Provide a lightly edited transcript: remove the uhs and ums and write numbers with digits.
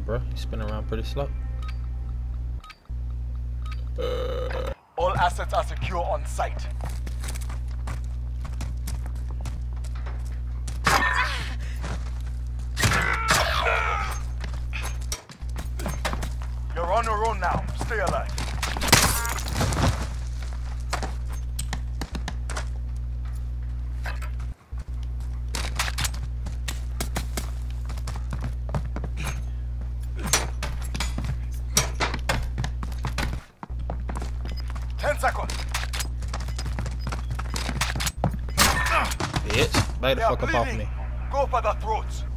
bro. You spin around pretty slow. All assets are secure on site. You're on your own now. Stay alert. Bitch, lay the fuck up off me. Go for the throats.